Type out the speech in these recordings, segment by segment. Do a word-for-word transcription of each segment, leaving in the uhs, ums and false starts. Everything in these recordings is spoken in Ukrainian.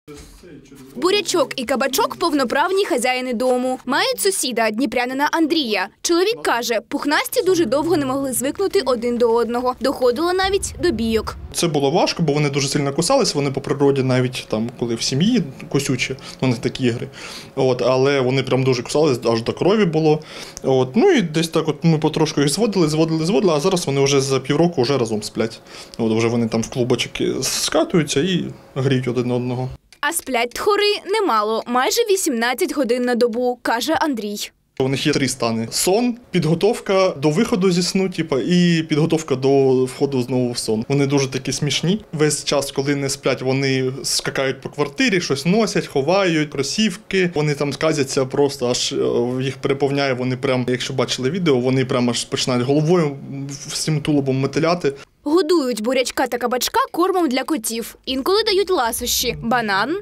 Бурячок і кабачок – повноправні хазяїни дому. Мають сусіда, дніпрянина Андрія. Чоловік каже, пухнасті дуже довго не могли звикнути один до одного. Доходило навіть до бійок. Це було важко, бо вони дуже сильно кусались, вони по природі навіть там, коли в сім'ї кусючі, у них такі ігри. От, але вони прям дуже кусались, аж до крові було. От, ну і десь так от ми потрошку їх зводили, зводили, зводили, а зараз вони вже за півроку вже разом сплять. От, вже вони там в клубочки скатуються і гріють один одного. А сплять тхори немало – майже вісімнадцять годин на добу, каже Андрій. У них є три стани. Сон, підготовка до виходу зі сну, типу, і підготовка до входу знову в сон. Вони дуже такі смішні. Весь час, коли не сплять, вони скакають по квартирі, щось носять, ховають, кросівки. Вони там сказяться, просто аж їх переповняє. Вони прям, якщо бачили відео, вони прям аж починають головою всім тулубом мотиляти. Годують бурячка та кабачка кормом для котів. Інколи дають ласощі – банан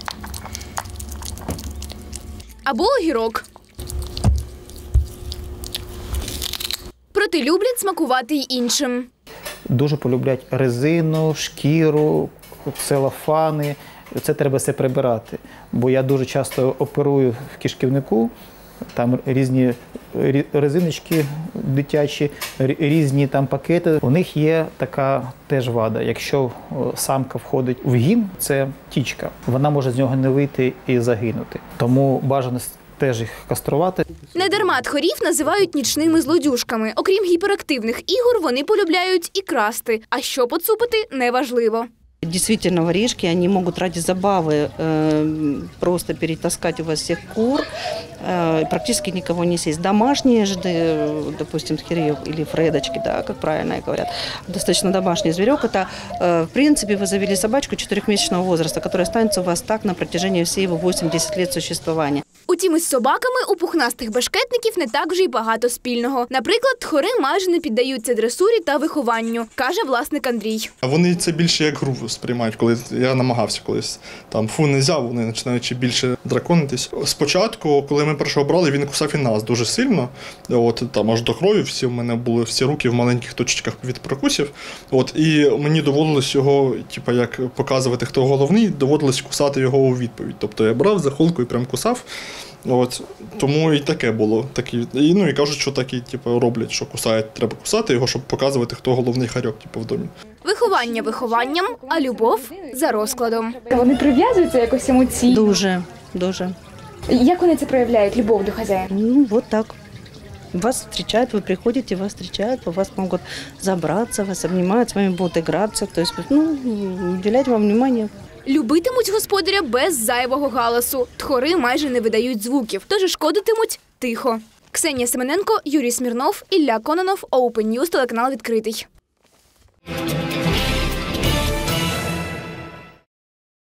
або огірок. Проте люблять смакувати й іншим. Дуже полюблять резину, шкіру, целофани. Це треба все прибирати. Бо я дуже часто оперую в кишківнику, там різні резиночки дитячі, різні там пакети. У них є така теж вада. Якщо самка входить в гін, це тічка. Вона може з нього не вийти і загинути. Тому бажано теж їх каструвати. Недарма тхорів називають нічними злодюжками. Окрім гіперактивних ігор, вони полюбляють і красти. А що поцупити – неважливо. Действительно, воришки, они могут ради забавы э, просто перетаскать у вас всех кур, э, практически никого не съесть. Домашние же, допустим, тхери или фредочки, да, как правильно говорят, достаточно домашний зверек. Это, э, в принципе, вы завели собачку четырехмесячного возраста, которая останется у вас так на протяжении всей его восьми-десяти лет существования. Утім, із собаками у пухнастих бешкетників не так вже й багато спільного. Наприклад, тхори майже не піддаються дресурі та вихованню, каже власник Андрій. Вони це більше як гру сприймають, коли я намагався колись там фу, не взяв, вони починають більше драконитись. Спочатку, коли ми першого брали, він кусав і нас дуже сильно, от там аж до крові, всі в мене були всі руки в маленьких точечках від прокусів. От і мені доводилось його, типу, як показувати, хто головний, доводилось кусати його у відповідь. Тобто я брав за холку і прям кусав. От, тому і таке було. Такі, і, ну, і кажуть, що такі типу, роблять, що кусають, треба кусати його, щоб показувати, хто головний харьок типу, в домі. Виховання вихованням, а любов за розкладом. Вони прив'язуються якось емоційно? Дуже, дуже. Як вони це проявляють, любов до хазяїна? Ну, вот так. Вас встречают, вы приходите, вас встречают, вас могут забраться, вас обнимают, с вами будут играться, то есть, ну, уделять вам внимание. Любитимуть господаря без зайвого галасу. Тхори майже не видають звуків, тож шкодитимуть тихо. Ксенія Семененко, Юрій Смірнов, Ілля Кононов, Open News, телеканал «Відкритий».